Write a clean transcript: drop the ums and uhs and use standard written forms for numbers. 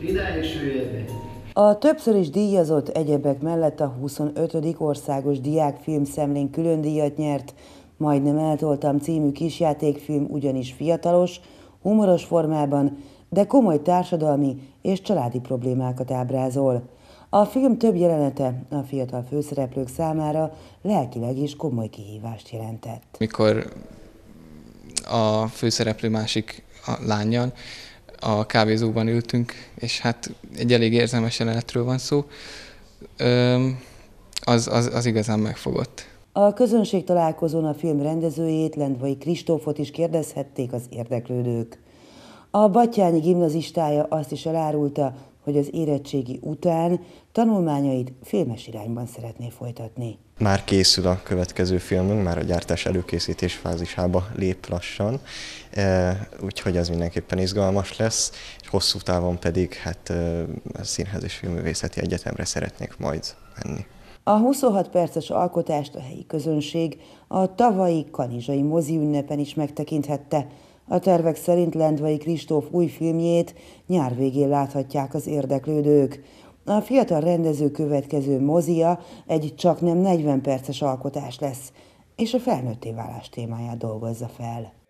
Ide is süllyedni. A többször is díjazott egyebek mellett a 25. országos diákfilmszemlén külön díjat nyert, Majdnem eltoltam című kisjátékfilm ugyanis fiatalos, humoros formában, de komoly társadalmi és családi problémákat ábrázol. A film több jelenete a fiatal főszereplők számára lelkileg is komoly kihívást jelentett. Mikor a főszereplő másik lánnyal a kávézóban ültünk, és hát egy elég érzelmes jelenetről van szó, az igazán megfogott. A közönség találkozón a film rendezőjét, Lendvai Kristófot is kérdezhették az érdeklődők. A batthyáni gimnazistája azt is elárulta, hogy az érettségi után tanulmányait filmes irányban szeretné folytatni. Már készül a következő filmünk, már a gyártás előkészítés fázisába lép lassan, úgyhogy az mindenképpen izgalmas lesz, és hosszú távon pedig a Színház és Filmművészeti Egyetemre szeretnék majd menni. A 26 perces alkotást a helyi közönség a tavalyi kanizsai moziünnepen is megtekinthette. A tervek szerint Lendvai Kristóf új filmjét nyár végén láthatják az érdeklődők. A fiatal rendező következő mozia egy csaknem 40 perces alkotás lesz, és a felnőtté válás témáját dolgozza fel.